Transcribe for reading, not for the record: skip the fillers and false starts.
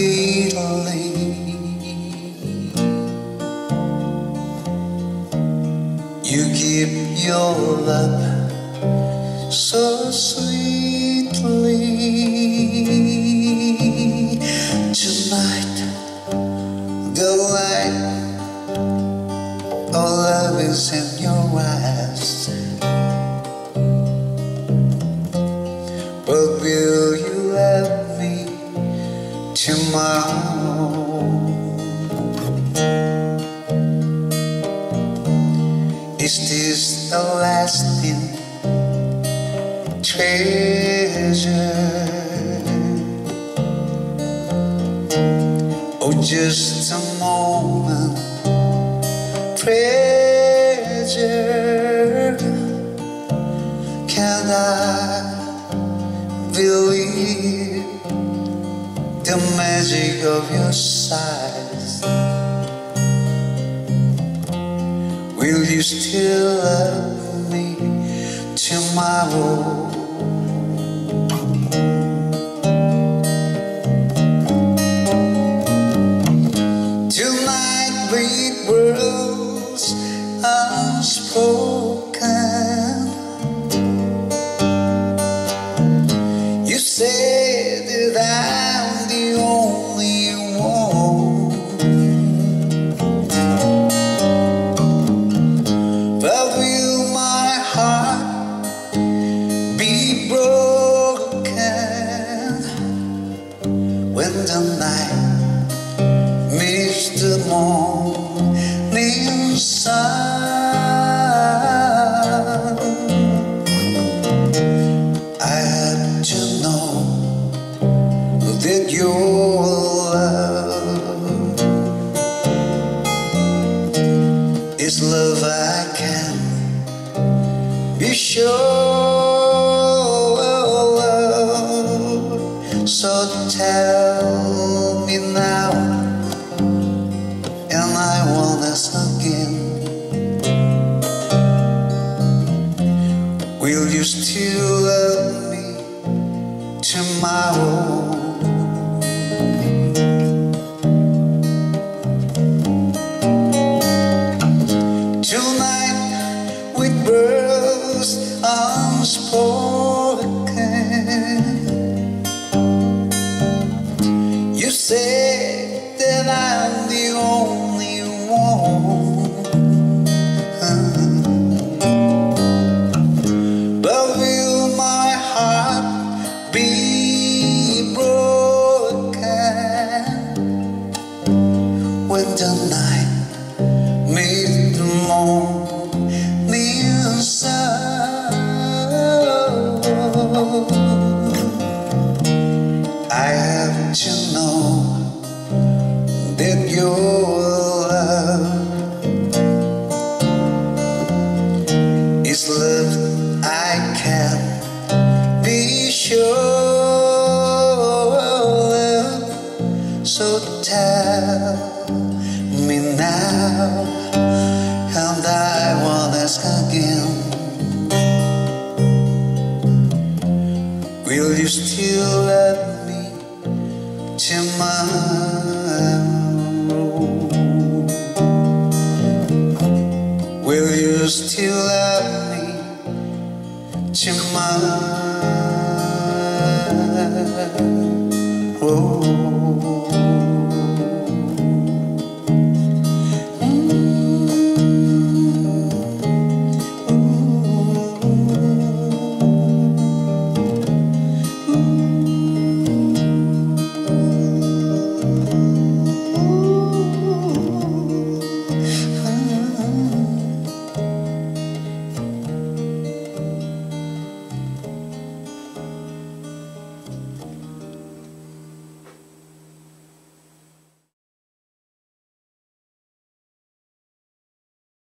sweetly. You keep your love so sweetly. Tonight, the light of love is in your eyes. But will you love me tomorrow? Is this a lasting treasure, or just a moment pleasure? Can I believe the magic of your sighs? Will you still love me tomorrow? Tonight with words unspoken, you say that I'm the only one, but will my heart be broken when the night meets the morning sun? I have to know that your love is love I can be sure of. So tell me now, and I won't ask again. Will you still love me tomorrow? Tonight with words unspoken, you say that I'm the only one, but will my heart be broken when the night meets the morning sun? I have to know that your love is love I can be sure of. So tell me now, and I won't ask again. Will you still love me tomorrow? Will you still love me tomorrow?